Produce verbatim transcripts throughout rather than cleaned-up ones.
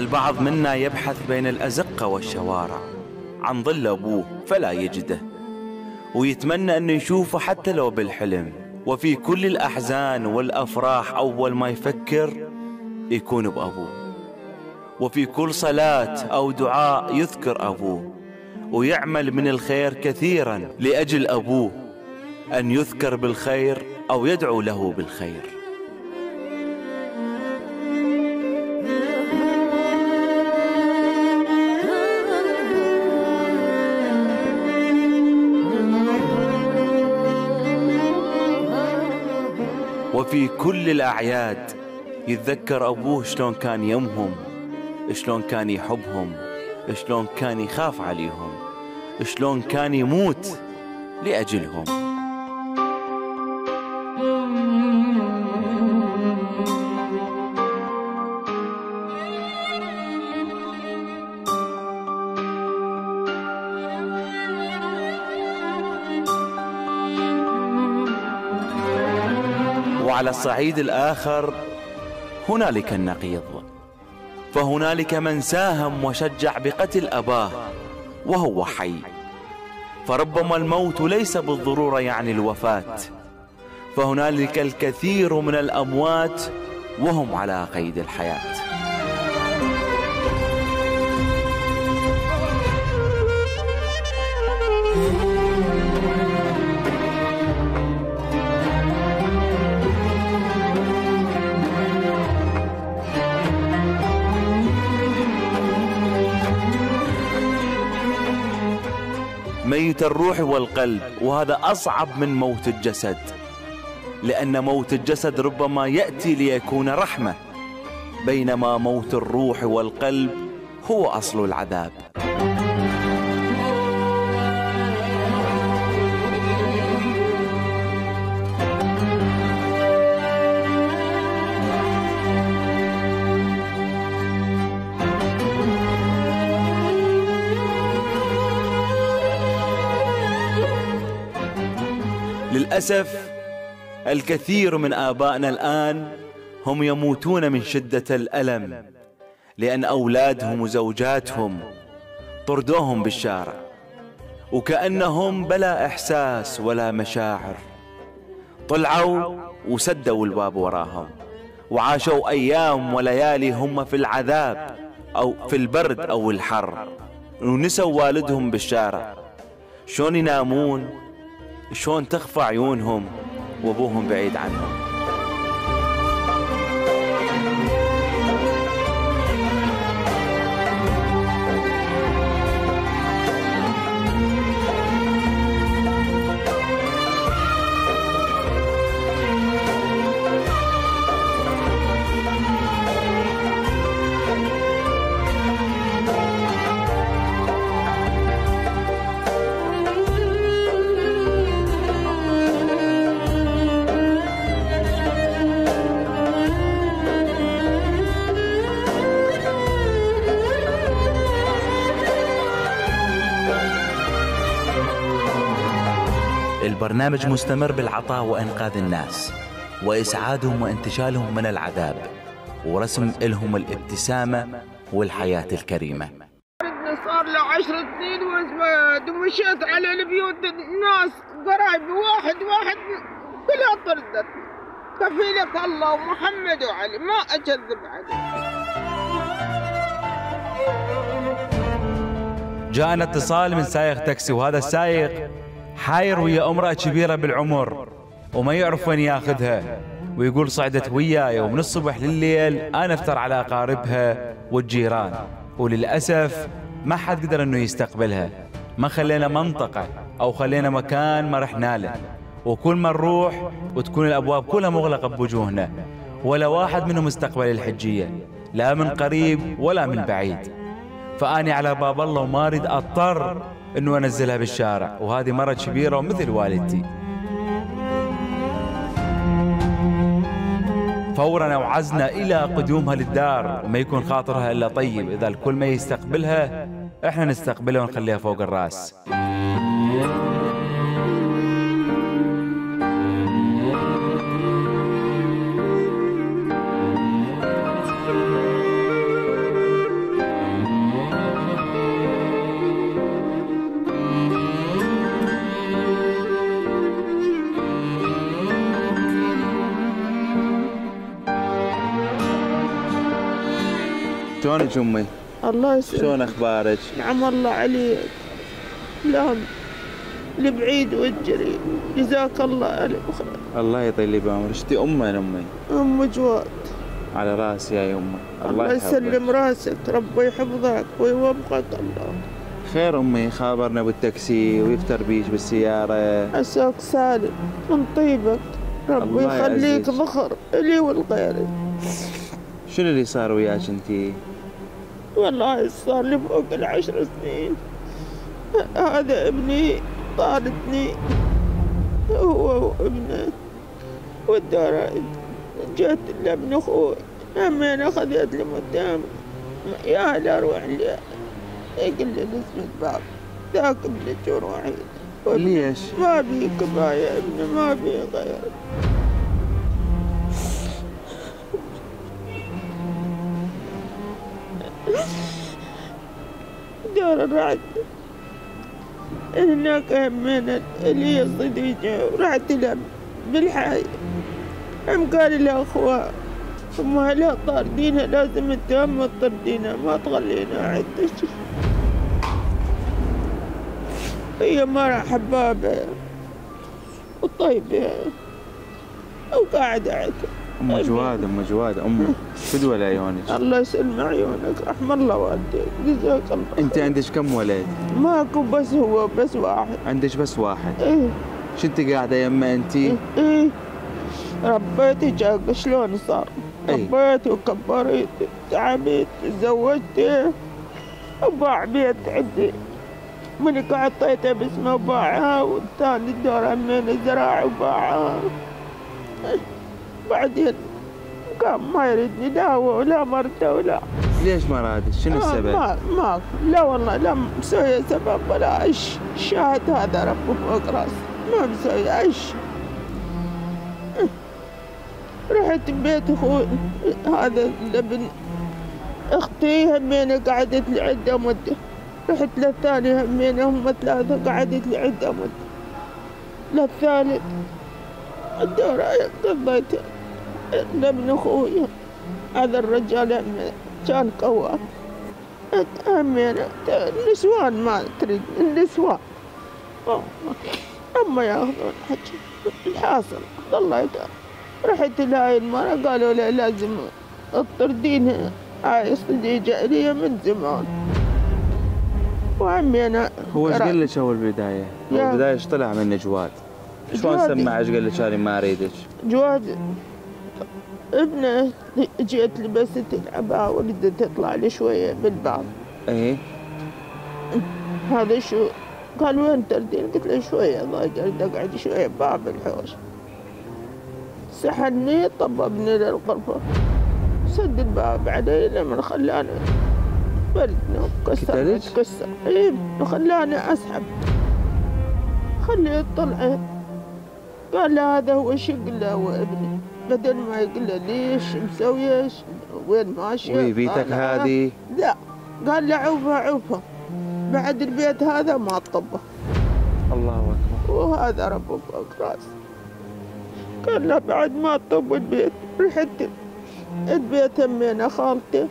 البعض منا يبحث بين الأزقة والشوارع عن ظل أبوه فلا يجده، ويتمنى أنه يشوفه حتى لو بالحلم. وفي كل الأحزان والأفراح أول ما يفكر يكون بأبوه، وفي كل صلاة أو دعاء يذكر أبوه، ويعمل من الخير كثيرا لأجل أبوه أن يذكر بالخير أو يدعو له بالخير. وفي كل الأعياد يتذكر أبوه شلون كان يمهم، شلون كان يحبهم، شلون كان يخاف عليهم، شلون كان يموت لأجلهم. وعلى الصعيد الآخر هنالك النقيض، فهنالك من ساهم وشجع بقتل أباه وهو حي، فربما الموت ليس بالضرورة يعني الوفاة، فهنالك الكثير من الأموات وهم على قيد الحياة. ميت الروح والقلب، وهذا أصعب من موت الجسد، لأن موت الجسد ربما يأتي ليكون رحمة، بينما موت الروح والقلب هو أصل العذاب. للأسف الكثير من آبائنا الآن هم يموتون من شدة الألم، لأن أولادهم وزوجاتهم طردوهم بالشارع، وكأنهم بلا إحساس ولا مشاعر، طلعوا وسدوا الباب وراهم، وعاشوا أيام وليالي هم في العذاب أو في البرد أو الحر، ونسوا والدهم بالشارع. شلون ينامون؟ شلون تخفى عيونهم وابوهم بعيد عنهم؟ البرنامج مستمر بالعطاء وإنقاذ الناس وإسعادهم وانتشالهم من العذاب ورسم لهم الابتسامة والحياة الكريمة. صار له عشر سنين وازواج، ومشيت على البيوت الناس قرايبي واحد واحد كلها طردت، كفيلة الله ومحمد وعلي ما أكذب عليه. جاءنا اتصال من سائق تاكسي، وهذا السائق حاير ويا امرأة كبيرة بالعمر وما يعرف وين ياخذها، ويقول صعدت وياي ومن الصبح لليل انا افتر على اقاربها والجيران، وللاسف ما حد قدر انه يستقبلها، ما خلينا منطقة او خلينا مكان ما رحنا له، وكل ما نروح وتكون الابواب كلها مغلقة بوجوهنا، ولا واحد منهم استقبل الحجية لا من قريب ولا من بعيد. فاني على باب الله وما اريد اضطر انه انزلها بالشارع، وهذه مرة كبيرة ومثل والدتي. فورا اوعزنا الى قدومها للدار، وما يكون خاطرها الا طيب، اذا الكل ما يستقبلها احنا نستقبلها ونخليها فوق الراس. شلونك امي؟ الله يسلمك. شلون اخبارك؟ نعم الله عليك. لا البعيد والجريد، جزاك الله الف خير. الله يطيل لي بعمرك. اشتي امي امي؟ ام جواد. على راسي يا يمه. الله, الله يسلم راسك، ربي يحفظك ويوفقك الله. خير امي، خابرنا بالتاكسي ويفتر بيش بالسياره. عساك سالم من طيبك، ربي يخليك ذخر الي والغيري. شنو اللي صار وياك انتي؟ والله صار لي فوق العشر سنين. هذا ابني طاردني هو وابنه، والدار جت لابن اخوي همين اخذت لي متهم يا لا اروح لي، يقول لي نسمة باب ذاك ابن جروحي. ليش؟ ما بي كفايه ابني، ما بي غير. دار الرعد هناك همين اللي هي صديقة، ورحت لها بالحي، هم قال لها اخوها هم هلا طاردينها، لازم نتهم تطردينها ما تخلينا عدش. هي مرة حبابة وطيبة وقاعدة عندها. ام جواد ام جواد امي فدوى لعيونك. الله يسلم عيونك، رحم الله والديك، جزاك الله. انت عندك كم ولد؟ ماكو بس هو بس واحد. عندك بس واحد؟ ايه. شنت قاعدة يمه انتي؟ ايه ربيتي جاك شلون صار؟ ايه؟ ربيت وكبرت تعبت تزوجت وباع بيت عندي من عطيته باسمه وباعها، والثاني الدور همين زراعة وباعها. بعدين قام ما يريدني لا هو ولا مرته ولا. ليش ما رادش؟ شنو السبب؟ ما ما لا والله لا مسوي سبب ولا عش، الشاهد هذا ربه فوق راسي، ما مسوي عش. رحت بيت اخوي هذا ابن اختي همين قعدت لي عده مده، رحت للثاني همين هم ثلاثه قعدت لي عده مده، للثالث الدورة قضيت لابن اخوي هذا الرجال همين كان قوام همين النسوان ما تريد النسوان اما ياخذون حكي. الحاصل الله يدار رحت لهاي المرة قالوا لي لازم تطردينها، هاي صديقة لي من زمان. وعمي انا هو ايش قال لك اول بداية؟ اول بداية ايش طلع من جواد؟ شلون سمع ايش قال لك انا ما اريدك؟ جواد ابنه جيت لبست تلعبها وردت تطلع لي شوية بالباب. ايه؟ هذا شو؟ قال وين تردين؟ قلت له شوية ضايق اريد اقعد شوية بباب الحوش. سحني طببني للغرفة، سد الباب علي لما خلاني بردنا وكسر كسر. ايه خلاني اسحب خليه طلع. قال له هذا هو شو؟ قل له هو ابني، بدل ما يقول له ليش مسوي ايش وين ماشي. وي بيتك هذه؟ لا قال له عوفها عوفها، بعد البيت هذا ما طبه. الله اكبر. وهذا ربه فوق راسي. قال له بعد ما طب البيت رحت البيت همينه خالته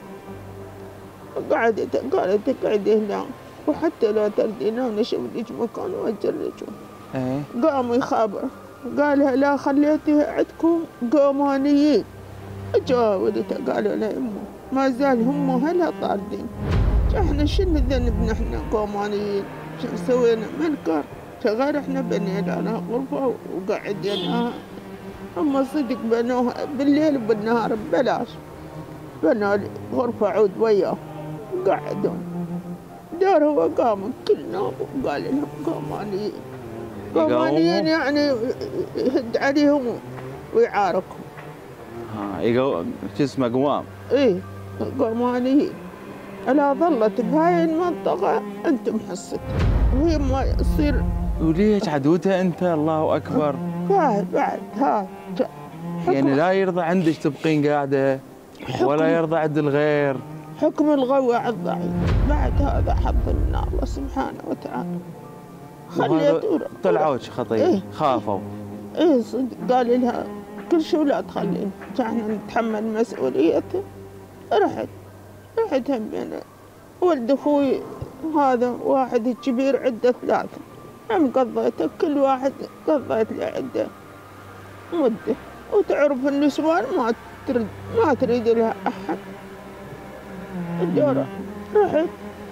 قعدت قالت تقعدي هنا، وحتى لو تردينا ونشوف لك مكان واجر لك. ايه؟ قام يخابر قالها لا خليتها عندكم قومانيين. اجوا ولدها قالوا له امه ما زال هم هلا طاردين. احنا شنو ذنب نحن قومانيين؟ شو سوينا؟ منكر غير احنا بنينا لها غرفه وقعدناها. هم صدق بنوها بالليل وبالنهار ببلاش، بنوا غرفه عود وياه قعدون. دار هو قام كلنا وقال لهم قومانيين. قومانيين يعني يهد عليهم ويعاركهم. ها يقو شو اسمه قوام؟ ايه قومانيين. الا ظلت بهاي المنطقه انتم حصتها وهي ما يصير. وليش عدوتها انت؟ الله اكبر. بعد بعد ها يعني لا يرضى عندك تبقين قاعده ولا يرضى عند الغير. حكم الغوى على الضعيف. بعد هذا حظ من الله سبحانه وتعالى. خليت طلعوك خطيه. إيه؟ خافوا. ايه صدق قال لها كل شيء لا تخلين، احنا نتحمل مسؤوليته. رحت رحت همينة ولد أخوي هذا واحد الكبير عده ثلاثة، هم قضيته كل واحد قضيت له عده مدة، وتعرف النسوان ما تريد ما تريد لها أحد. الدورة رحت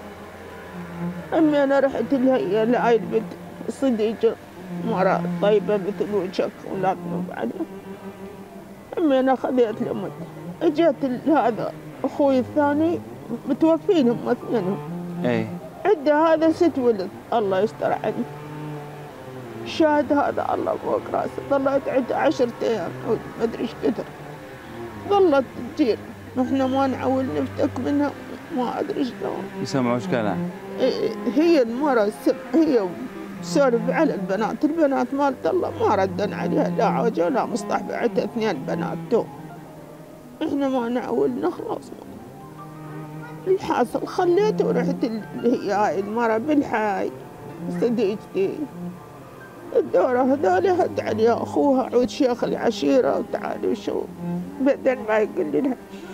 أمي أنا رحت لها لهاي البنت صديقة مرأة طيبة مثل وجهك ولا تنوب عليها. أمي أنا خذيت له مدة، اجت هذا أخوي الثاني متوفين هم اثنينهم. اي عنده هذا ست ولد الله يستر عنه. الشاهد هذا الله فوق راسه، ظلت عنده عشرة أيام أو ما أدري إيش كثر، ظلت تجير، نحن ما نعول نفتك منها ما أدري شلون. يسمعوش كلام؟ هي المرة السب هي سولف على البنات، البنات مالت الله ما ردن عليها لا عوجة ولا مصطح، بعتها اثنين بنات تو. احنا ما نعول نخلص. الحاصل خليته ورحت اللي هي هاي المرة بالحاي صديقتي. الدورة هذول هد عليها أخوها عود شيخ العشيرة وتعالي وشو، بعدين ما يقول لها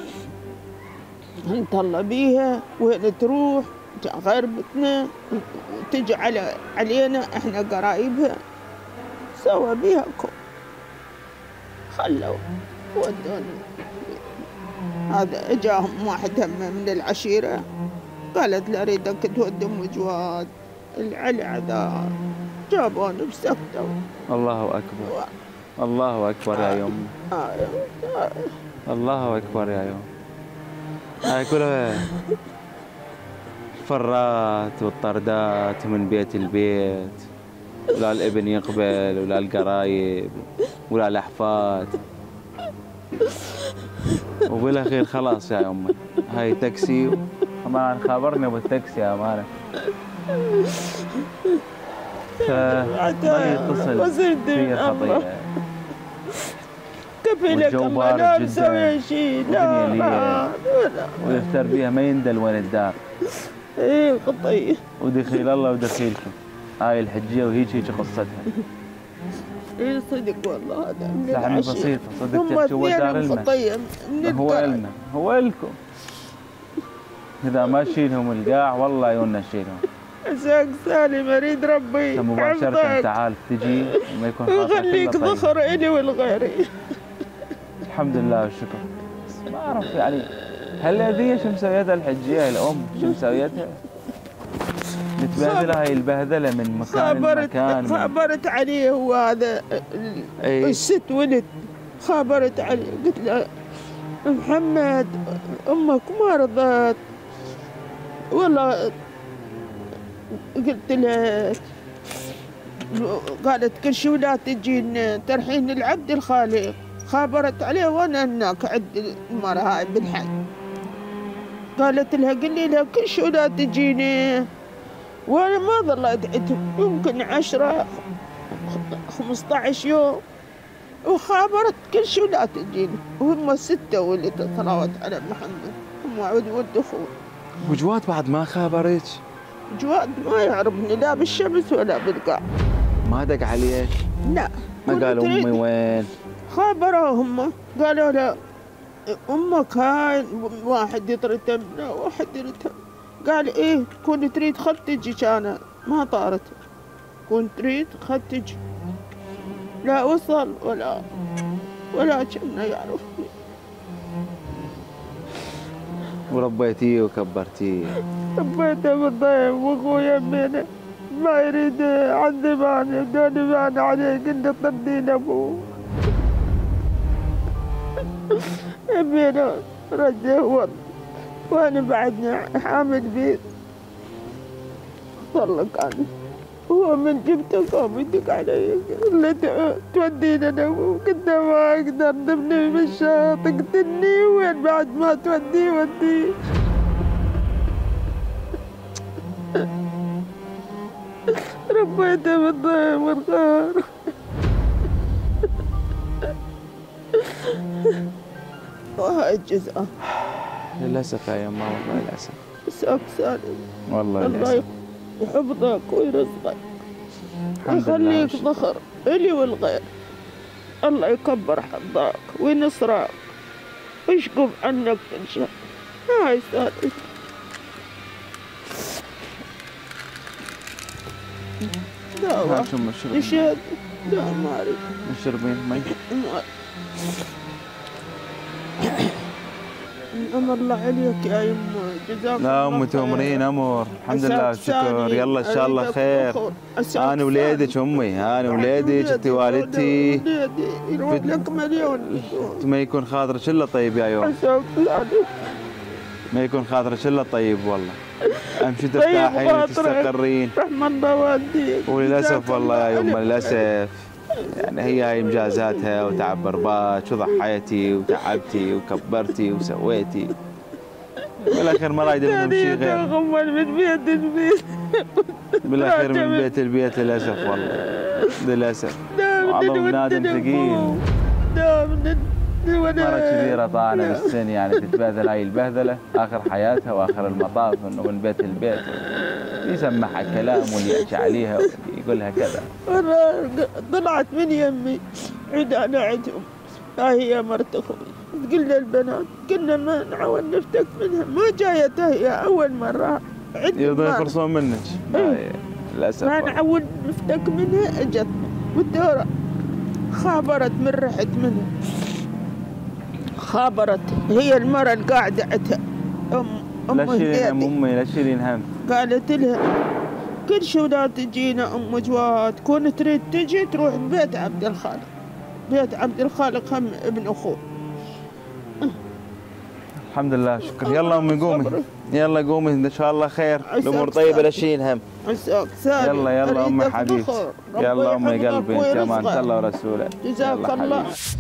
نطلع بيها وين تروح غربتنا تجي على علينا احنا قرايبها، سوى بيها كو خلوا ودوني. هذا اجاهم واحد هم من العشيرة قالت له اريدك تودي ام جواد على عذاب، جابوني بسكتوا. الله اكبر و... الله اكبر يا يوم. آه. آه. الله اكبر يا يوم. هاي كلها الفرات والطردات من بيت البيت، ولا الابن يقبل ولا القرايب ولا الاحفاد، وبالاخير خلاص يا امي هاي تاكسي. طبعا خابرني بالتاكسي يا امانه. فما يتصل في خطيئه كفيلك الله لا مسوي شيء لا لا ويفتر بيها ما يندل وين الدار. ايه خطيه ودخيل الله ودخيلكم هاي الحجيه وهيك هيك قصتها. ايه صدق والله هذا من لحمة بسيطة صدق. هو دار خطيه هو إلنا هو إلكم. إذا ما تشيلهم القاع والله يونا نشيلهم. عساك سالم اريد ربي مباشرة تعال تجي وما يكون خاطرك ويخليك ذخر الي والغيري. الحمد لله والشكر. بس ما اعرف يعني هالذي شو مسويتها الحجيه الام شو مسويتها؟ متبهدله هاي البهدله من مكان لمكان. خابرت عليه هو هذا الست ولد، خابرت عليه قلت له محمد امك ما رضت والله. قلت له قالت كل شو لا تجين ترحين العبد الخالق. خابرت عليه وانا هناك عند المرة هاي بالحي. قالت لها قلي لها كل شو لا تجيني، وانا ما ظليت عندهم يمكن عشرة خمسة عشر يوم، وخابرت كل شو لا تجيني. وهم ستة واللي تطلعت على محمد، هم عود ولد اخوه. وجواد بعد ما خابرك؟ جواد ما يعرفني لا بالشمس ولا بالقاع. ما دق عليك؟ لا. ما قال امي وين؟ خابروهم قالوا له امك هاي واحد يطرتها لا واحد يطرتها. قال ايه كنت تريد خل تجي، كان ما طارت كنت تريد خل تجي. لا وصل ولا ولا كنا يعرفني. وربيتيه وكبرتيه؟ ربيته بالضيف واخويا يمينه ما يريد يعذباني وداني عليه قلنا طردين ابوه. يمينه رجع هو وانا بعدنا حامل بيه طلق عني. هو من جبته قام يدق علي قال تودينا انا قلت ما اقدر ضمني بالشاط اقتلني وين بعد ما توديه وديه. ربيته بالضيم والخير. وهاي الجزء للاسف يا يما والله للاسف. مساك سالم والله الله للاسف. يحفظك ويرزقك ويخليك ذخر الي والغير. الله يكبر حظك وينصرك ويشقف عنك كل شيء. هاي صارت دواء شم الشرب نشاد لا ما أريد تشربين مي؟ أمر الله عليك يا يمه جزاك الله لا أمي تؤمرين أمور الحمد لله والشكر يلا إن شاء الله خير. أنا وليدك أمي أنا وليدك أنت والدتي يروح لك مليون ما يكون خاطرك إلا طيب يا يوم ما يكون خاطرك إلا طيب والله امشي ترتاحين وتستقرين رحم الله والديك. وللاسف والله يا يمه للاسف يعني هي هاي مجازاتها وتعب رباك وضحيتي وتعبتي وكبرتي وسويتي بالاخير ما رايده منهم شيء غير من بيت البيت بالاخير من بيت البيت للاسف والله للاسف والله نادم ثقيل مرة كبيرة طالعة بالسن يعني تتبهدل هاي البهدلة آخر حياتها وآخر المطاف إنه من بيت البيت يسمعها كلام واللي يحكي عليها يقولها كذا. طلعت من يمي عيد أنا عندهم هاي هي مرت أخوي تقول للبنات كنا ما نعاون نفتك منها ما جايت هي أول مرة يرضون يخلصون منك للأسف ما نعاون نفتك منها أجت والدورة خابرت من رحت منها خابرت هي المرة اللي قاعدة عندها أم أم لا تشيلين هم أمي لا تشيلين هم قالت لها كل شو لا تجينا أم جواد تكون تريد تجي تروح بيت عبد الخالق بيت عبد الخالق هم ابن أخوه. الحمد لله شكرا. يلا أمي قومي يلا قومي إن شاء الله خير الأمور طيبة لا تشيلين هم. يلا يلا أمي حبيبتي يلا أمي قلبي أنت أمانة الله ورسوله جزاك الله.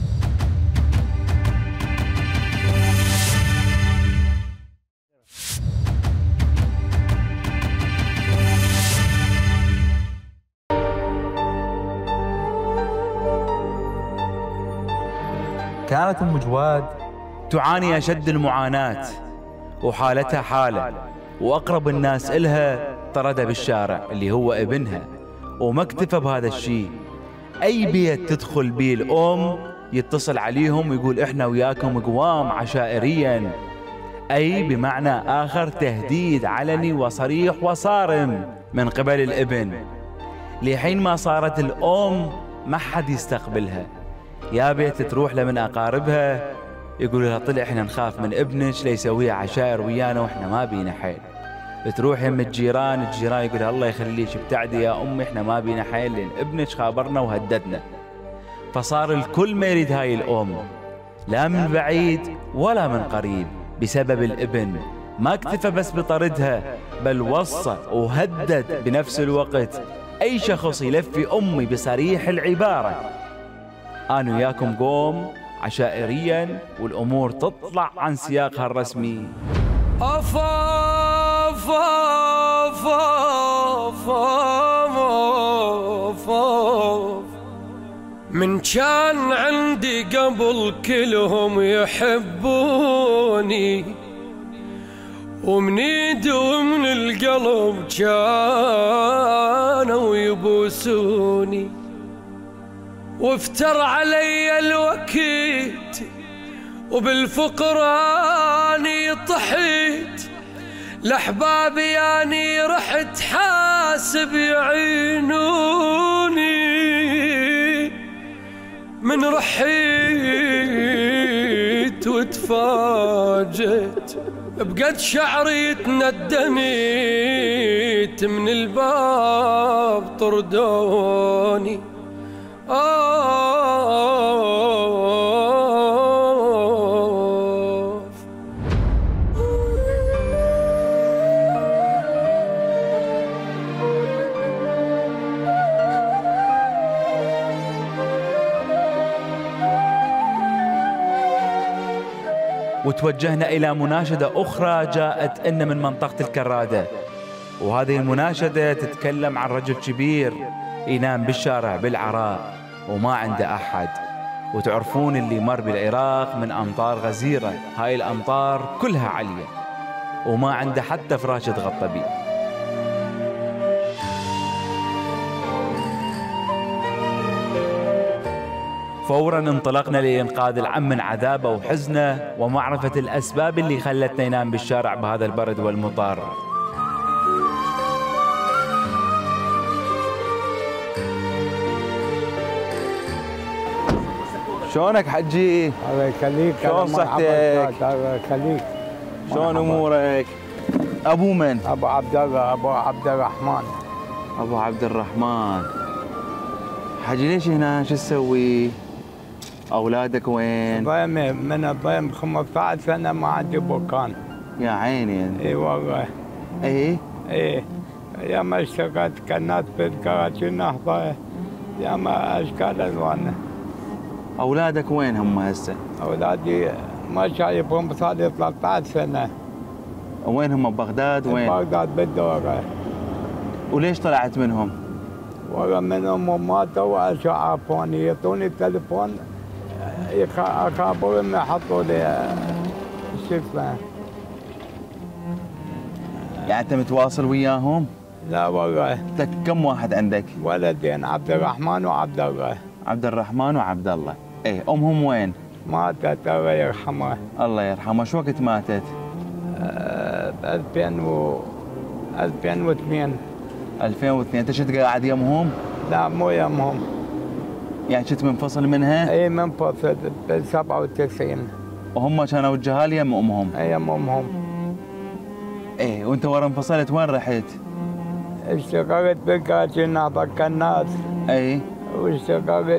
كانت أم جواد تعاني أشد المعاناة وحالتها حالة وأقرب الناس إلها طردها بالشارع اللي هو ابنها وما اكتفى بهذا الشيء أي بيت تدخل بيه الأم يتصل عليهم ويقول إحنا وياكم قوام عشائريا أي بمعنى آخر تهديد علني وصريح وصارم من قبل الابن لحين ما صارت الأم ما حد يستقبلها يا بيت تروح لمن أقاربها يقولوا لها طلع احنا نخاف من ابنك ليسويها عشائر ويانا واحنا ما بينا حيل. تروح يم الجيران الجيران يقول الله يخليك ابتعدي يا امي احنا ما بينا حيل لان ابنك خابرنا وهددنا. فصار الكل ما يريد هاي الام لا من بعيد ولا من قريب بسبب الابن. ما اكتفى بس بطردها بل وصى وهدد بنفس الوقت اي شخص يلفي امي بصريح العباره أنا وياكم قوم عشائريا والأمور تطلع عن سياقها الرسمي. أف أف أف أف أف أف من كان عندي قبل كلهم يحبوني ومن ايد ومن القلب كانوا يبوسوني وافتر علي الوكيد وبالفقر اني طحيت لاحبابي اني رحت حاسب يعينوني من رحيت وتفاجئت بقد شعري تندنيت من الباب طردوني. وتوجهنا إلى مناشدة أخرى جاءت إن من منطقة الكرادة وهذه المناشدة تتكلم عن رجل كبير ينام بالشارع بالعراء وما عنده أحد وتعرفون اللي مر بالعراق من أمطار غزيرة هاي الأمطار كلها عالية وما عنده حتى فراش يتغطى بيه. فورا انطلقنا لإنقاذ العم من عذابه وحزنه ومعرفة الأسباب اللي خلتنا ينام بالشارع بهذا البرد والمطر. شلونك حجي؟ الله يخليك. شلون صحتك؟ الله يخليك. شلون امورك؟ ابو من؟ ابو عبد الله. ابو عبد الرحمن. ابو عبد الرحمن. حجي ليش هنا؟ شو تسوي؟ اولادك وين؟ ضيم من الضيم خمسة عشر سنه ما عندي مكان. يا عيني انت. اي والله. اي؟ اي يا ما اشتغلت كناس بالكراج النهضه يا ما اشكال الوان. اولادك وين هم هسه؟ اولادي ما شايفهم صار لي ثلاثة عشر سنه. وين هم ببغداد وين؟ بغداد بالدوره. وليش طلعت منهم؟ والله منهم ماتوا شو عرفوني يعطوني التليفون اخابرهم يحطوا لي شو اسمه. يعني انت متواصل وياهم؟ لا والله. لك كم واحد عندك؟ ولدين عبد الرحمن وعبد الله. عبد الرحمن وعبد الله. ايه امهم وين؟ ماتت الله يرحمها. الله يرحمها. شو وقت ماتت؟ أه ألفين و ألفين واثنين. ألفين واثنين. انت كنت قاعد يمهم؟ لا مو يمهم. يعني كنت منفصل منها؟ اي منفصل بال سبعة وتسعين. وهم كانوا الجهال يم امهم؟ اي يم امهم. ايه وانت ورا انفصلت وين رحت؟ اشتغلت بالكراج النهضه كناس. اي. واشتغلت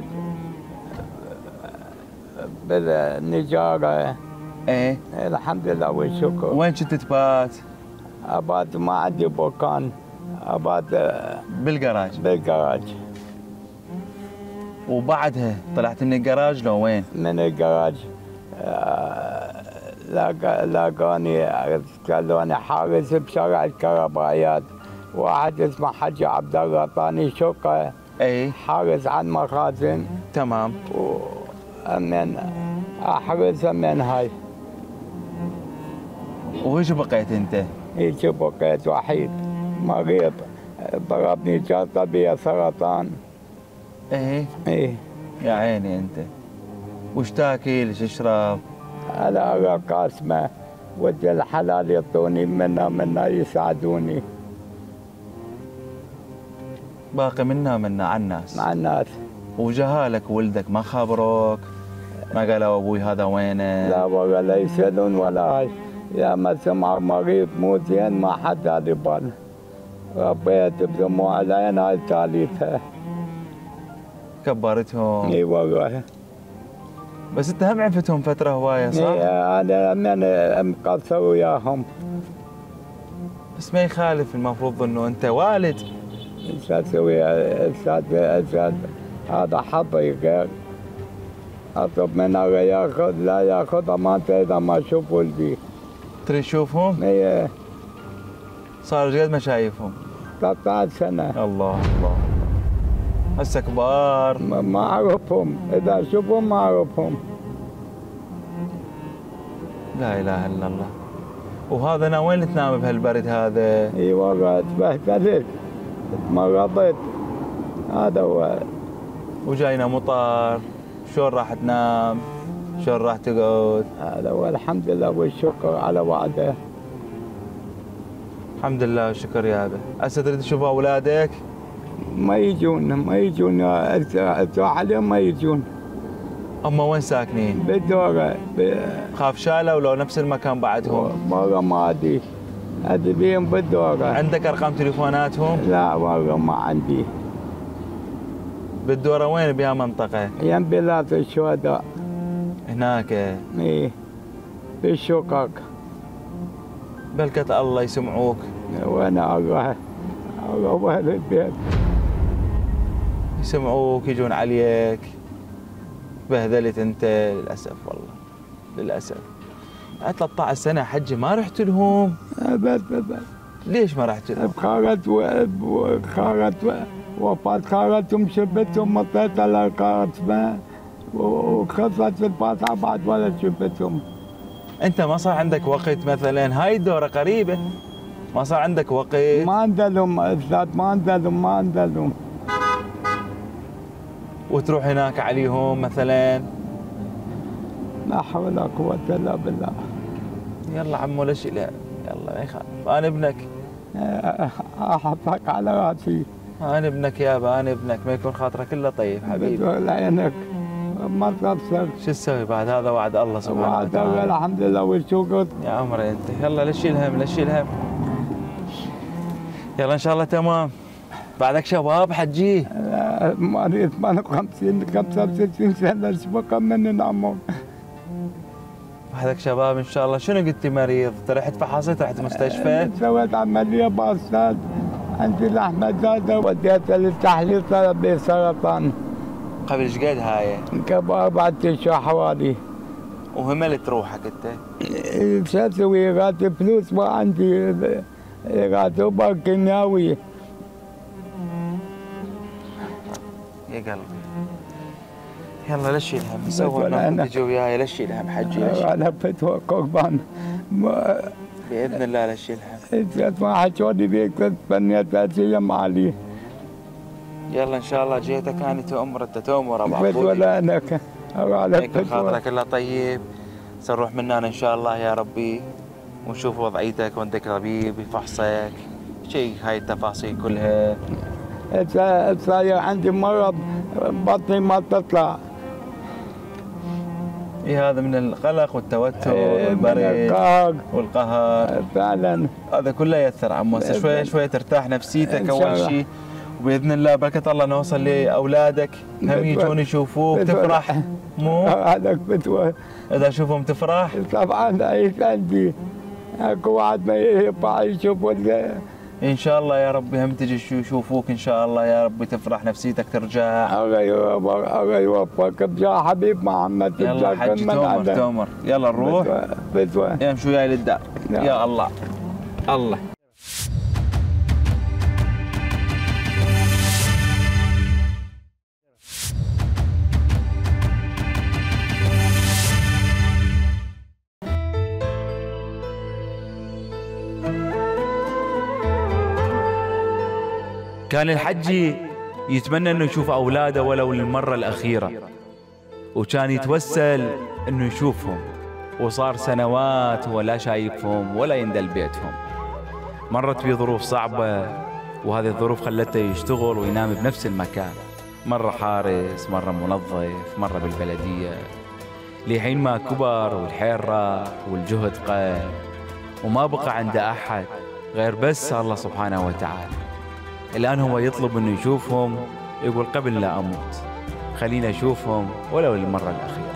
بالنجاره. ايه. الحمد لله والشكر. وين كنت تبات؟ ابات ما عندي مكان. ابات بالجراج. بالجراج. وبعدها طلعت من الجراج لو وين؟ من الجراج لاقاني خلوني حارس بشارع الكهربائيات. واحد اسمه حجي عبد الله اعطاني شقه. اي. حارس عن مخازن. تمام. ومن احرس من هاي. وهيش بقيت انت؟ هيك بقيت وحيد مريض ضربني جلطه بيا سرطان. ايه. ايه. يا عيني انت. وش تاكل؟ وش تشرب؟ على أرى قاسمة ودي الحلال يعطوني منا منا يساعدوني. باقي منا منا على الناس. مع الناس. وجهالك ولدك ما خابروك؟ ما قالوا ابوي هذا وينه؟ لا والله لا يسألون ولا هاي. يا ما سمع مريض مو زين ما حد على بال. ربيت بدموع العين هاي ثالثها. كبرتهم؟ اي والله. بس انت هم عفتهم فتره هوايه صح؟ اي انا من مقصر وياهم. بس ما يخالف، المفروض انه انت والد. ايش اسوي استاذ استاذ هذا حظي غير. اطلب منه ياخذ لا ياخذ امانته اذا ما اشوف ولدي. تريد تشوفهم؟ اي. صار قد ما شايفهم؟ ثلاثة عشر سنه. الله الله. هسه كبار. ما, ما اعرفهم، اذا اشوفهم ما اعرفهم. لا اله الا الله. وهذا انا وين تنام بهالبرد هذا؟ اي والله تبهدلت مرضت. هذا هو. وجاينا مطر، شلون راح تنام؟ شلون راح تقعد؟ هذا هو الحمد لله والشكر على وعده. الحمد لله والشكر يا ابا. هسه تريد تشوف اولادك؟ ما يجون ما يجون اتوح عليهم ما يجون. هم وين ساكنين؟ بالدوره. خاف شالوا ولو نفس المكان بعدهم؟ والله ما ادري. ادري بيهم بالدوره. عندك ارقام تليفوناتهم؟ لا والله ما عندي. بالدوره وين بها منطقه؟ يم بلاد الشهداء. هناك؟ ايه بالشقق. بلكة الله يسمعوك. وانا الله الله وين البيت. يسمعوك يجون عليك. بهذلت انت للاسف والله للاسف. ثلاثة عشر سنه حجي ما رحت لهم؟ ابد ابد. ليش ما رحت لهم؟ بخارت و... خارت وفاة خارتهم شفتهم مطيت على قاسمه وخلصت في الفاتحه بعد ولا شفتهم. انت ما صار عندك وقت مثلا؟ هاي الدوره قريبه، ما صار عندك وقت؟ ما عندهم استاذ ما عندهم ما عندهم. وتروح هناك عليهم مثلا؟ لا حول ولا قوة إلا بالله. يلا عمو لا شيء لا، يلا ما يخالف، انا ابنك. احطك على راسي. انا ابنك يابا، انا ابنك، ما يكون خاطرك الا طيب حبيبي. بدور عينك ما تقصر. شو تسوي بعد؟ هذا وعد الله سبحانه وعد وتعالى. الله الحمد لله والشكر. يا عمري انت، يلا لا تشيل هم لا تشيل هم. يلا ان شاء الله تمام. بعدك شباب حجي؟ مريض ثمانية وخمسين خمسة وستين سنة سبقا من العمر. بعدك شباب ان شاء الله. شنو قلتي مريض؟ رحت فحصت، رحت مستشفى؟ سويت عملية باستاذ عندي لحمة زادة، وديتها للتحليل طلع لي سرطان. قبل ايش قد هاي؟ قبل أربعة أشهر حوالي. وهملت روحك انت؟ شو اسوي؟ راتب فلوس ما عندي، راتب كيماوي. يا قلبي يلا لا تشيل هم، سوى انكم تجوا وياي، لا تشيل هم حجي لا تشيل. انا فتوى قربان باذن الله لا تشيل هم. انت ما حجوني بيك تبنيت ثلاث ايام علي. يلا ان شاء الله جيتك انا تؤمر انت تؤمر ابو عبود. فتوى لانك على يكون خاطرك الله طيب. سنروح من هنا ان شاء الله يا ربي ونشوف وضعيتك وعندك طبيب يفحصك، شيء هاي التفاصيل كلها. صاير عندي مرض بطني ما تطلع. اي هذا من القلق والتوتر إيه والبرد القهر والقهر فعلا. هذا كله ياثر عمو. هسه شوي شوي ترتاح نفسيتك اول شيء، وباذن الله بركه الله نوصل لاولادك هم يجون يشوفوك تفرح. مو هذاك فتوى اذا اشوفهم تفرح؟ طبعا عيش عندي اكو واحد ما يبقى يشوف. ان شاء الله يا ربي هم تجي يشوفوك ان شاء الله يا ربي تفرح نفسيتك ترجع. الله يوفقك الله يوفقك بجاه حبيب محمد. يلا حجي تؤمر تؤمر. يلا نروح. فتوى امشوا وياي للدار. يا الله الله. كان الحجي يتمنى انه يشوف اولاده ولو للمره الاخيره، وكان يتوسل انه يشوفهم، وصار سنوات هو لا شايفهم ولا يندل بيتهم. مرت في ظروف صعبه، وهذه الظروف خلته يشتغل وينام بنفس المكان، مره حارس، مره منظف، مره بالبلديه، لحين ما كبر والحيل راح والجهد قل، وما بقى عنده احد غير بس الله سبحانه وتعالى. الآن هو يطلب أنه يشوفهم، يقول قبل لا أموت خلينا أشوفهم ولو للمرة الأخيرة.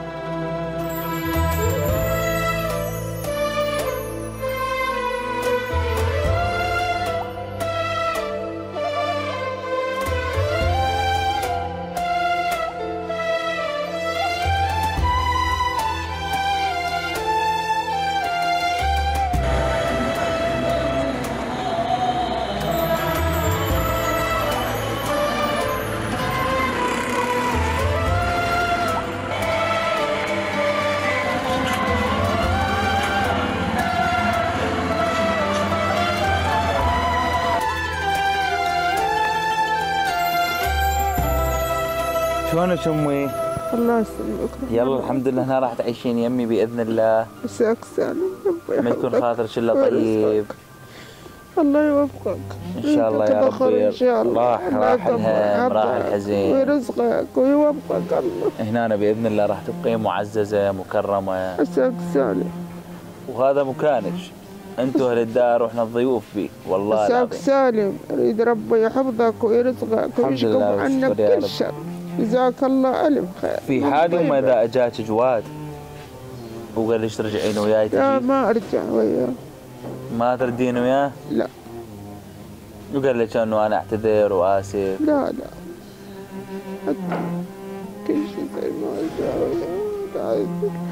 شلونك امي؟ الله يسلمك. يلا الحمد لله هنا راح تعيشين يمي باذن الله. عساك سالم. ما يكون خاطرك الا طيب. الله يوفقك ان شاء الله يا ربي. ان شاء الله. راح راح الهم راح الحزن ويرزقك ويوفقك الله. هنا باذن الله راح تبقين معززه مكرمه. عساك سالم. وهذا مكانك، انتم اهل الدار واحنا الضيوف بيه والله العظيم. عساك سالم. اريد ربي يحفظك ويرزقك ويشكف عنك كل شر. جزاك الله الف خير. في حال يوم اذا اجاك جواد وقال ليش ترجعين وياي تجي؟ لا ما ارجع وياه. ما تردين وياه؟ لا. وقال لك انه انا اعتذر واسف؟ لا لا حتى كل شيء زي ما ارجع وياه.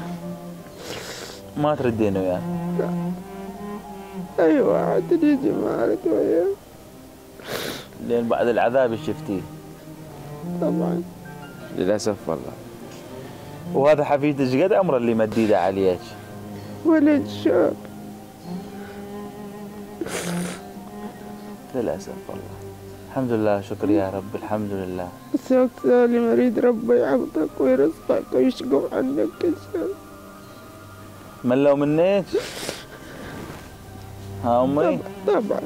ما تردين وياه؟ لا. اي واحد يجي ما ارد وياه. لين بعد العذاب شفتيه؟ طبعا. للاسف والله. وهذا حفيدك قد عمره اللي مديده عليك؟ ولد شاب. للاسف والله. الحمد لله شكر يا رب الحمد لله. عساك سالم، اريد ربي يحفظك ويرزقك ويشقف عنك كل شيء. ملوا منك؟ ها امي؟ طبعا.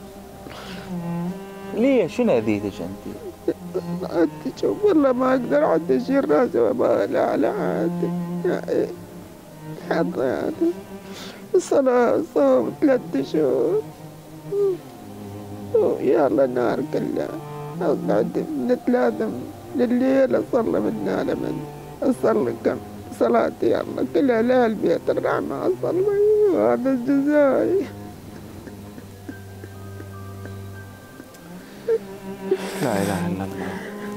ليه شنو اذيتك انت؟ انت شوف والله ما اقدر عاد اشيل راسي وابالي على عادي. يعني حظي الصلاة صوم ثلاث شهور. يلا النار كلها اقعد نتلازم لليل اصلي من لمن اصلي كم صلاتي يلا كلها لا البيت الرحمة اصلي وهذا الجزاي. لا اله الا الله.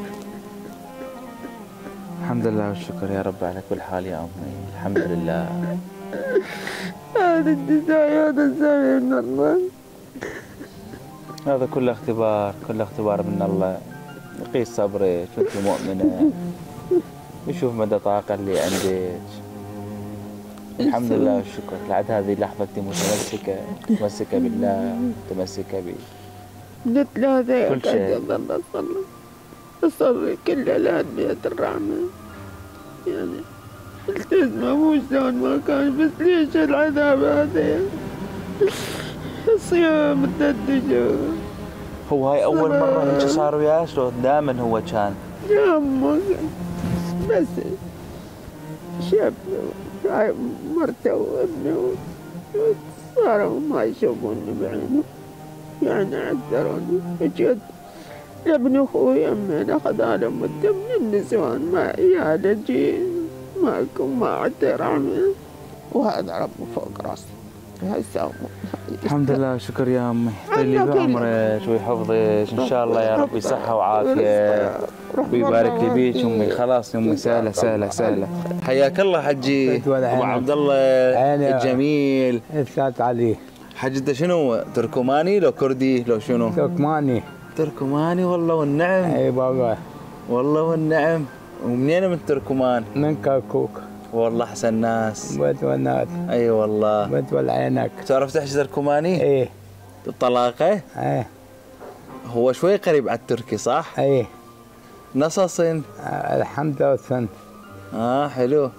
الحمد لله والشكر يا رب على كل حال يا امي الحمد لله. هذا الجزاي هذا الزاوية من الله. هذا كله اختبار كله اختبار من الله يقيس صبرك وانت مؤمنة يشوف مدى الطاقة اللي عندك. الحمد لله والشكر. لعد هذه اللحظة انت متمسكة متمسكة بالله متمسكة ب نتلاذى كل شيء. الله اصلي اصلي كلها لا بيت الرحمة. يعني التزمه مو شلون ما كان، بس ليش العذاب هذا؟ الصيام ثلاث شهور. هو هاي أول مرة هيك صار وياك لو دائما هو كان؟ يا أمي بس شاب هاي مرته وابنه صاروا ما يشوفوني بعينه، يعني عذروني. جيت لابن أخوي أمين أخذ على مدة من النسوان ما عيالتي ماكم ما عاد رحمة، وهذا ربه فوق راسي. الحمد لله والشكر يا امي. يطيل بعمرك ويحفظك ان شاء الله يا رب، صحه وعافيه ويبارك لي بيك امي. خلاص يا امي سهله سهله سهله. حياك الله حجي ابو عبد الله الجميل. استاذ علي. حج انت شنو تركماني لو كردي لو شنو؟ تركماني. تركماني والله والنعم. اي بابا والله والنعم. ومنين من تركمان؟ من كركوك. والله احسن ناس. بنت ونات. اي والله. بنت والعينك. تعرف تحكي تركماني؟ ايه. الطلاقه؟ ايه. هو شوي قريب على التركي صح؟ ايه. نصص. آه الحمد لله. اه حلو.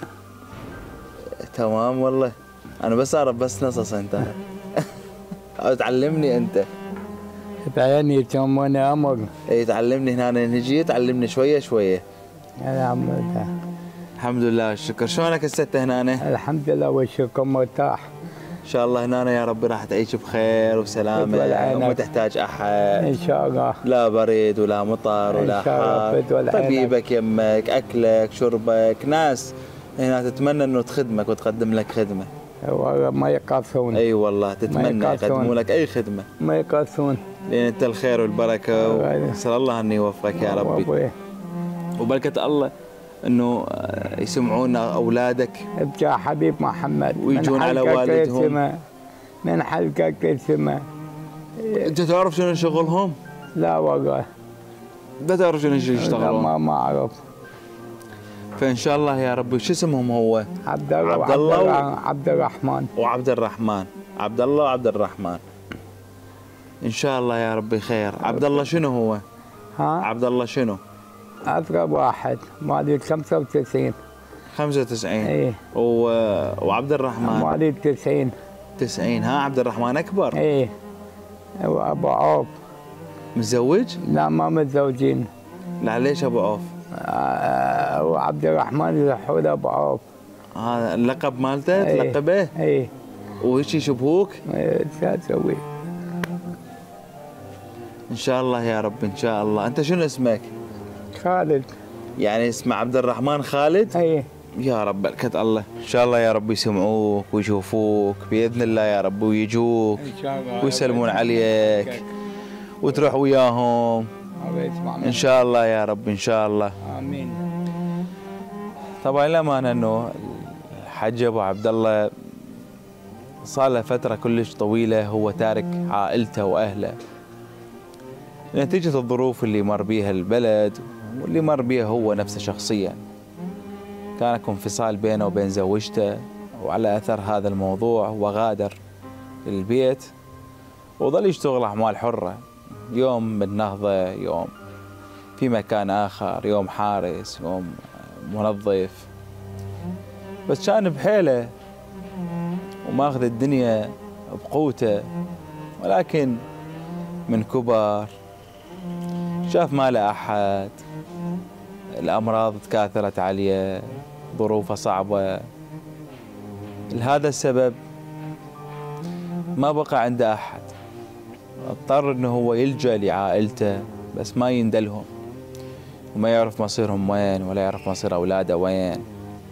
تمام والله. انا بس اعرف بس نصص انت. او تعلمني انت. بعيني يسموني امر. اي تعلمني هنا نجي تعلمني شويه شويه. الحمد لله. الحمد لله والشكر. شلونك هسه هنا؟ الحمد لله والشكر مرتاح. ان شاء الله هنا يا ربي راح تعيش بخير وسلامه وما تحتاج احد ان شاء الله. لا برد ولا مطر ولا حار. طبيبك يمك اكلك شربك ناس هنا تتمنى انه تخدمك وتقدم لك خدمه. والله ما يقاسون. اي والله تتمنى يقدموا لك اي خدمه. ما يقاسون. لان انت الخير والبركه واسال الله انه يوفقك يا ربي. وبركه الله انه يسمعون اولادك بجاه حبيب محمد ويجون على والدهم من حلقك السماء. انت تعرف شنو شغلهم؟ لا والله. لا تعرف شنو يشتغلون؟ ما ما اعرف. فان شاء الله يا ربي. شو اسمهم هو؟ عبد الله عبد الله وعبد الرحمن. وعبد الرحمن. عبد الله وعبد الرحمن. ان شاء الله يا ربي خير. عبد الله شنو هو؟ ها؟ عبد الله شنو؟ اصغر واحد مواليد خمسة وتسعين. خمسة وتسعين. ايه. و... وعبد الرحمن مواليد تسعين. تسعين. ها عبد الرحمن اكبر؟ ايه. وابو عوف. متزوج؟ لا ما متزوجين. لا ليش ابو عوف؟ آه وعبد الرحمن يزحوا له ابو عوف. هذا اللقب مالته تلقبه؟ ايه. وهيك يشبهوك؟ ايه شو اسوي؟ ان شاء الله يا رب ان شاء الله. انت شنو اسمك؟ خالد. يعني اسمه عبد الرحمن خالد؟ ايه. يا رب بركة الله. ان شاء الله يا رب يسمعوك ويشوفوك باذن الله يا رب ويجوك ان شاء الله ويسلمون عليك وتروح وياهم ان شاء الله يا رب ان شاء الله. امين. طبعا الامانه انه الحج ابو عبد الله صار له فتره كلش طويله هو تارك عائلته واهله نتيجه الظروف اللي مر بيها البلد واللي مر بيها هو نفسه شخصيا. كان اكو انفصال بينه وبين زوجته، وعلى اثر هذا الموضوع هو غادر البيت وظل يشتغل اعمال حره يوم بالنهضة، يوم في مكان آخر، يوم حارس، يوم منظف، بس كان بحيله وماخذ الدنيا بقوته، ولكن من كبر شاف ما له أحد، الأمراض تكاثرت عليه، ظروفه صعبة، لهذا السبب ما بقى عنده أحد، اضطر انه هو يلجأ لعائلته بس ما يندلهم، وما يعرف مصيرهم وين ولا يعرف مصير أولاده وين.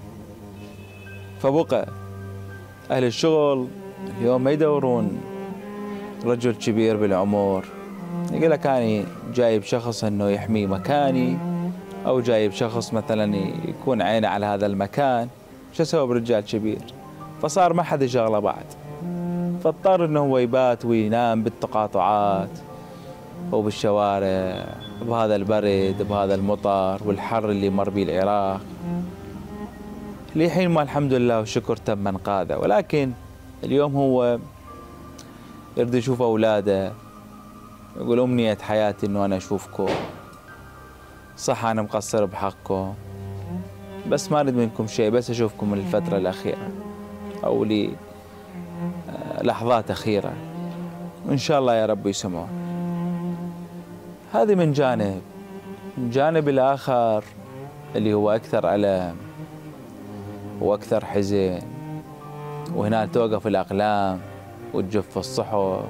فبقى أهل الشغل اليوم ما يدورون رجل كبير بالعمر، يقول لك أنا جايب شخص انه يحمي مكاني، او جايب شخص مثلا يكون عينه على هذا المكان، شو اسوي برجال كبير؟ فصار ما حد يشغله بعد، فاضطر انه هو يبات وينام بالتقاطعات وبالشوارع بهذا البرد بهذا المطر والحر اللي مر به العراق، لحين ما الحمد لله والشكر تم انقاذه. ولكن اليوم هو يريد يشوف اولاده، يقول امنية حياتي انه انا اشوفكم، صح انا مقصر بحقكم بس ما اريد منكم شيء، بس اشوفكم من الفترة الاخيرة او لي لحظات اخيرة، وان شاء الله يا رب يسمعون. هذه من جانب. من جانب الاخر اللي هو اكثر الم واكثر حزن، وهنا توقف الاقلام وتجف الصحف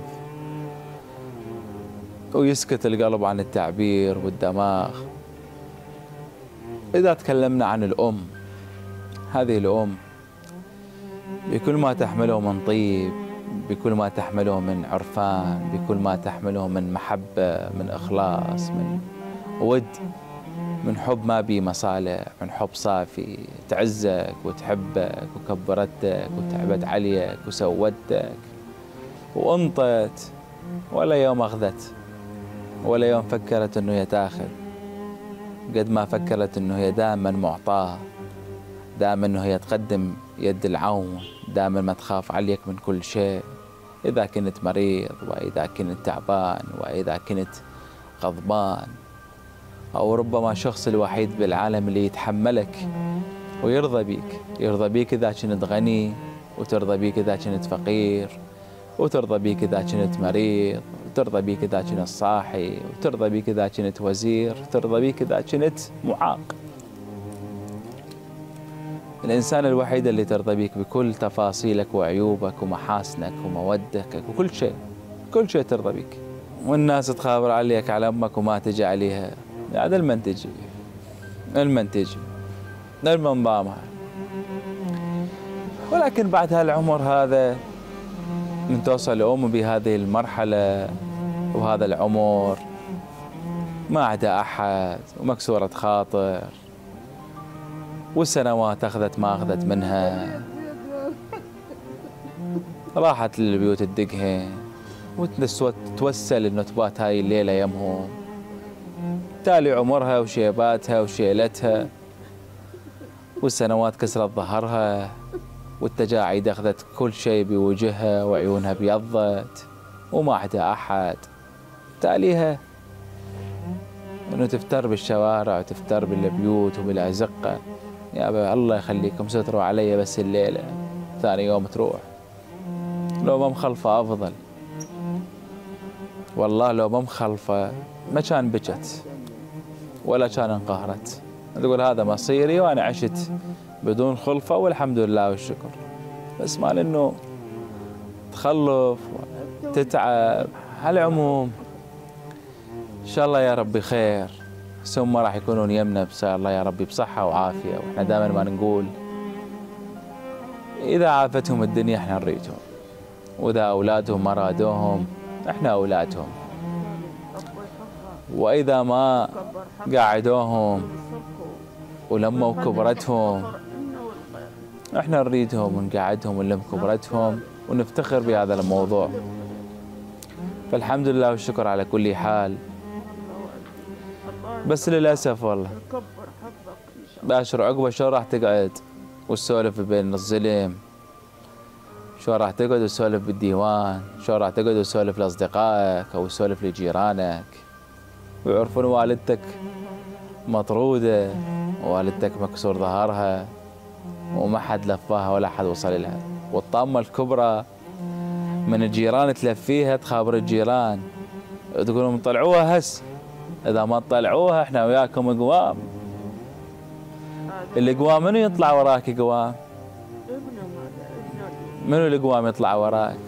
ويسكت القلب عن التعبير والدماغ. إذا تكلمنا عن الأم، هذه الأم بكل ما تحمله من طيب، بكل ما تحمله من عرفان، بكل ما تحمله من محبة، من إخلاص، من ود، من حب ما بيه مصالح، من حب صافي، تعزك وتحبك وكبرتك وتعبت عليك وسودتك وانطت، ولا يوم أخذت، ولا يوم فكرت انه هي تاخذ، قد ما فكرت انه هي دائما معطاة، دائما انه هي تقدم يد العون، دائما ما تخاف عليك من كل شيء، اذا كنت مريض واذا كنت تعبان واذا كنت غضبان، او ربما الشخص الوحيد بالعالم اللي يتحملك ويرضى بيك، يرضى بيك اذا كنت غني، وترضى بيك اذا كنت فقير، وترضى بيك إذا كنت مريض، وترضى بيك إذا كنت صاحي، وترضى بيك إذا كنت وزير، وترضى بيك إذا كنت معاق. الإنسان الوحيد اللي ترضى بيك بكل تفاصيلك وعيوبك ومحاسنك ومودك وكل شيء، كل شيء ترضى بيك. والناس تخابر عليك على أمك وما تجي عليها، هذا المن تجي، المن تجي، المن ضامها. ولكن بعد هالعمر هذا من توصل الأم بهذه المرحلة وهذا العمر ما عدا أحد ومكسورة خاطر، والسنوات أخذت ما أخذت منها، راحت للبيوت تدقهن وتتوسل إنه تبات هاي الليلة يمهم، تالي عمرها وشيباتها وشيلتها، والسنوات كسرت ظهرها، والتجاعيد أخذت كل شيء بوجهها وعيونها بيضت وما عدا أحد. تاليها إنه تفتر بالشوارع وتفتر بالبيوت وبالأزقة، يا أبا الله يخليكم ستروا علي بس الليلة، ثاني يوم تروح. لو ما مخلفة أفضل، والله لو ما مخلفة ما كان بكت ولا كان انقهرت، تقول هذا مصيري وأنا عشت بدون خلفة والحمد لله والشكر. بس مال انه تخلف وتتعب، على العموم ان شاء الله يا ربي خير، ثم راح يكونون يمنا ان شاء الله يا ربي بصحة وعافية. واحنا دائما ما نقول اذا عافتهم الدنيا احنا نريدهم، واذا اولادهم ما رادوهم احنا اولادهم، واذا ما قاعدوهم ولموا كبرتهم احنا نريدهم ونقعدهم ونلم كبرتهم ونفتخر بهذا الموضوع. فالحمد لله والشكر على كل حال. بس للاسف والله باشر عقبه شو راح تقعد والسولف بين الظلم شو راح تقعد وتسولف بالديوان، شو راح تقعد وتسولف لاصدقائك او تسولف لجيرانك ويعرفون والدتك مطروده ووالدتك مكسور ظهرها وما حد لفاها ولا حد وصل لها. والطامه الكبرى من الجيران تلفيها تخابر الجيران تقول لهم طلعوها هس، اذا ما طلعوها احنا وياكم قوام. القوام منو يطلع وراك قوام؟ منو القوام يطلع وراك؟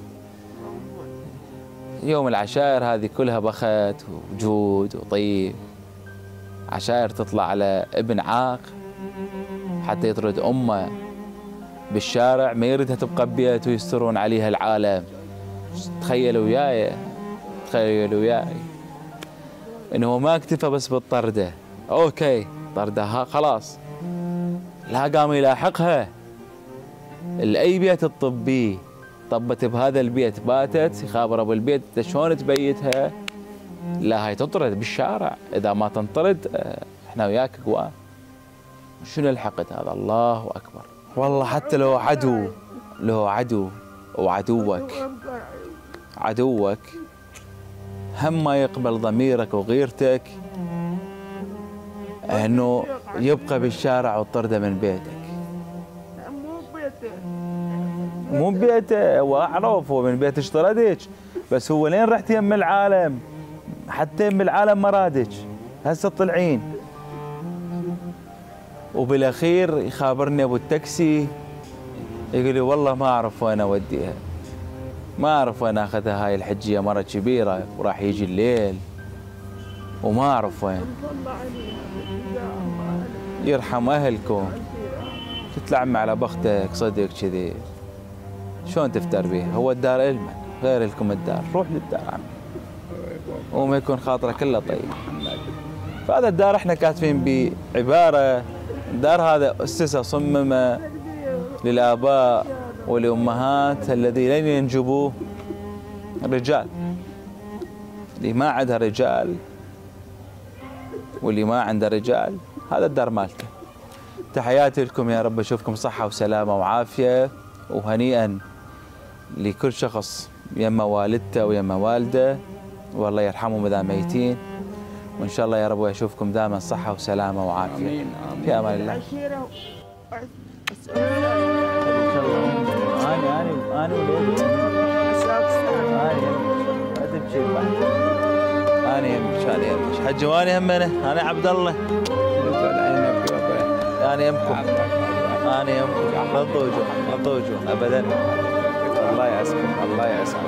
يوم العشائر هذه كلها بخت وجود وطيب. عشائر تطلع على ابن عاق حتى يطرد امه بالشارع ما يريدها تبقى ببيت ويسترون عليها العالم. تخيلوا وياي تخيلوا وياي انه ما اكتفى بس بالطرده، اوكي طردها خلاص، لا قام يلاحقها لاي بيت الطبي طبت بهذا البيت باتت يخابر ابو البيت شلون تبيتها، لا هاي تطرد بالشارع، اذا ما تنطرد احنا وياك قوام. شنو الحقد هذا؟ الله اكبر. والله حتى لو عدو لو عدو وعدوك عدوك هم ما يقبل ضميرك وغيرتك انه يبقى بالشارع وتطرده من بيتك. مو ببيته، واعرف هو من بيت اشتردك، بس هو لين رحت يم العالم حتى يم العالم ما رادك، هسه طلعين. وبالاخير يخابرني ابو التاكسي يقول لي والله ما اعرف وين اوديها، ما اعرف وين اخذها هاي الحجيه، مره كبيره وراح يجي الليل وما اعرف وين. يرحم اهلكم، تتلعم على بختك صدق كذي، شلون تفتر بيه؟ هو الدار إلمن غير لكم الدار، روح للدار عمي وما يكون خاطرك كله طيب. فهذا الدار احنا كاتبين بعباره، الدار هذا اسس صمم للاباء والامهات الذي لن ينجبوا رجال، اللي ما عندها رجال واللي ما عنده رجال هذا الدار مالته. تحياتي لكم، يا رب اشوفكم صحه وسلامه وعافيه، وهنيئا لكل شخص يما والدته ويما والده، والله يرحمهم اذا ميتين، وان شاء الله يا رب اشوفكم دائما صحه وسلامه وعافيه. امين امين. في امان الله. انا انا انا وليدي انا ما تبكي بعد، انا يمك انا يمك حجي وانا همنا، انا عبد الله انا يمكم انا يمكم لا تضوجوا لا تضوجوا ابدا. الله يعزكم الله يعزكم.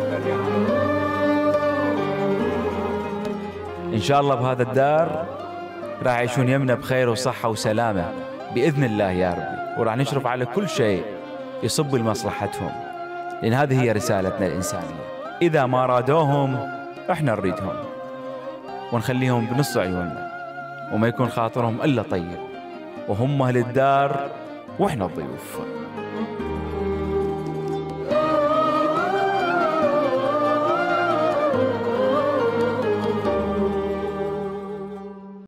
إن شاء الله بهذا الدار راح يعيشون يمنا بخير وصحة وسلامة بإذن الله يا ربي، وراح نشرف على كل شيء يصب لمصلحتهم، لأن هذه هي رسالتنا الإنسانية. إذا ما رادوهم إحنا نريدهم ونخليهم بنص عيوننا، وما يكون خاطرهم إلا طيب، وهم أهل الدار وإحنا الضيوف.